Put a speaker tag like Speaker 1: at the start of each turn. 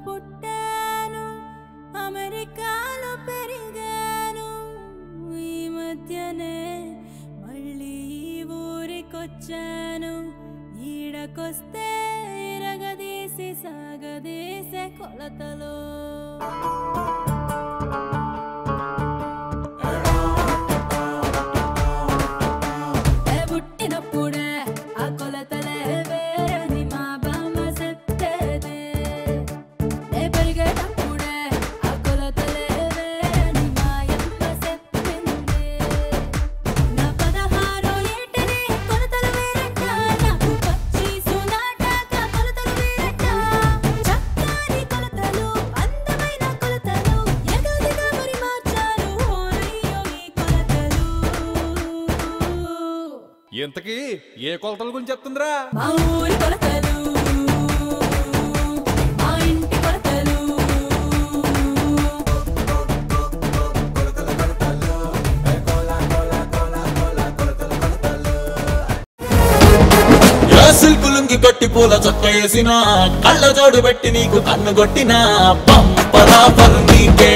Speaker 1: పుట్టాను అమెరికాలో పెరిగాను ఈ మధ్యనే మళ్ళీ ఊరికొచ్చాను ఈడకొస్తే ఇరగదీసి సాగదీసే కొలతలో పుట్టినప్పుడే ఆ కొలతలే వేరని మా బామ్మ చెప్పేదే పెరిగేటప్పుడే ఆ కొలతలే వేరని మా యమ్మ చెప్పింది నా 16 ఏటనే కొలతలు వేరంట నాకు 25 నాటాక కొలతలు వేరంట చక్కని కొలతలు అందమైన కొలతలు ఎగదిగా మరి మార్చారు ఓరయ్యో ఈ కొలతలు
Speaker 2: ఇంతకీ ఏ కొలతల గురించి చెప్తుందిరా?
Speaker 1: మా ఊరి కొలతలు మా ఇంటి కొలతలు
Speaker 3: సిల్కులుంగి కొట్టి పూల చొక్క వేసిన కళ్ళ జోడు పెట్టి నీకు కన్ను కొట్టిన పంపరా నీకే